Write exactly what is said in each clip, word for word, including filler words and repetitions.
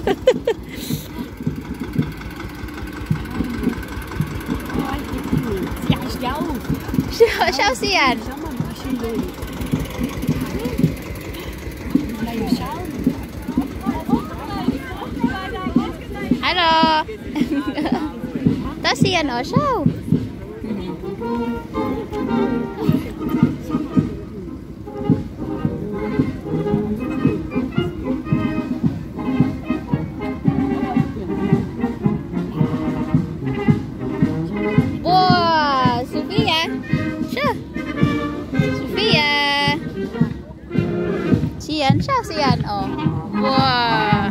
Ja, steh auf. Schau, schau sie an. Schau mal, wie schön du bist. Hallo. Da sie an, oh, schau. Wow, Sophia. Schau. Sophia. Sian, schau Sian, oh. Wow.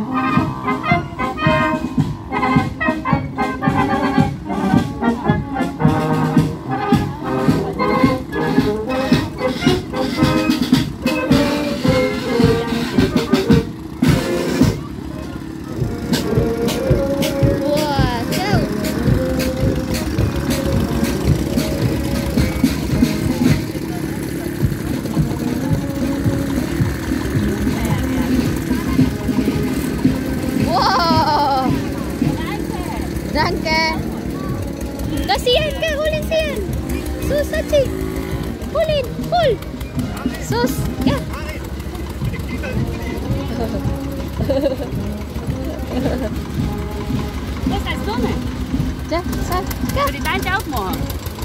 Danke. Da siyan ka, hulin siyan. Sus, Sachi. Hulin, hul. Sus, ka. Was heißt Sonne? Ja, sag, ka. Soll die Beine aufmachen?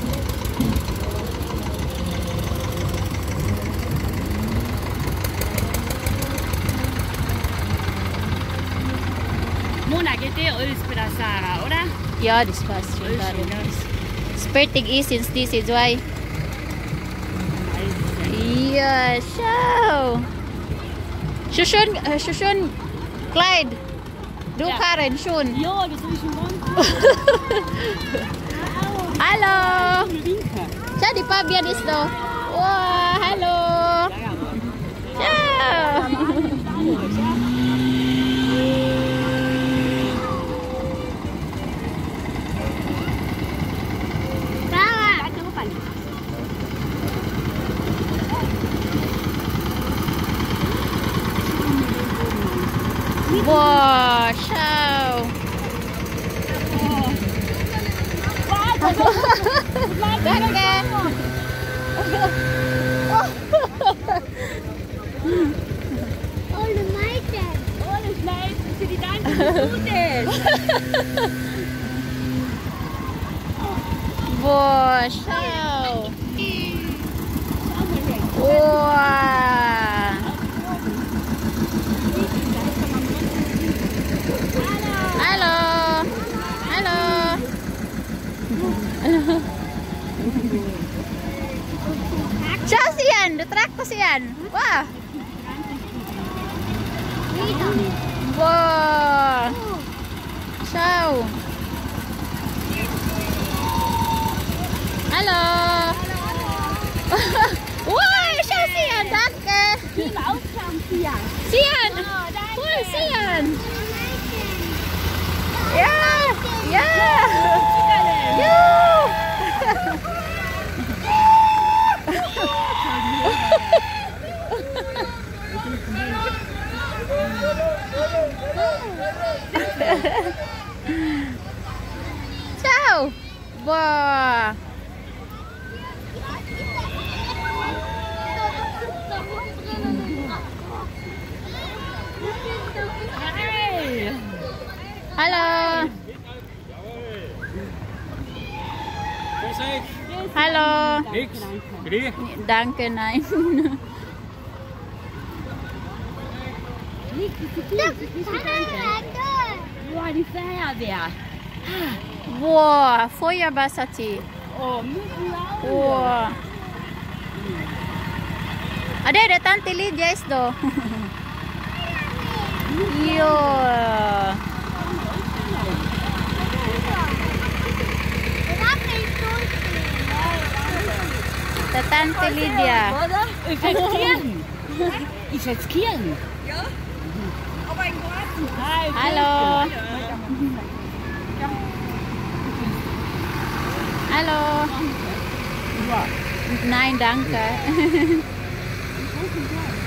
Mona, geht dir alles bei der Sarah, oder? Ja, das passt schon. Alles schön, ja. Spertig ist ins diese zwei. Ja, schau. Schon, äh, schon, Kleid. Du, Ja. Karen, schon. Ja, das habe ich schon ganz. Hallo. Winken. Schau, die Fabian ist da. Wow, hallo. Ciao. Wow, schau. Danke. Alle Meiden. Alles leid, für die Danke, wie gut ist. Wow, schau. Wow. Hallo. Hallo. Schau sie an, du traktor sie an. Wow. Wow. Schau. Hallo. Wow, schau sie an, danke. Team Aufklappen, Pia. Sie an. Cool, sie an. Ja, ja. Juhu. Ciao. Wow. Hey. Hallo. Hallo. Nix. Bitte? Danke, nein. Boah, die Feuerwehr. Wow, Feuerwehr, Sachi. Oh, mitten laufen. Wow. Ada, ada Tante Lydia ist da. Ja. Der Tante Lydia. Ich jetzt Kirchen. Ich jetzt Kirchen. Ja, aber in Garten. Hi, Hallo. Hallo. Nein, danke.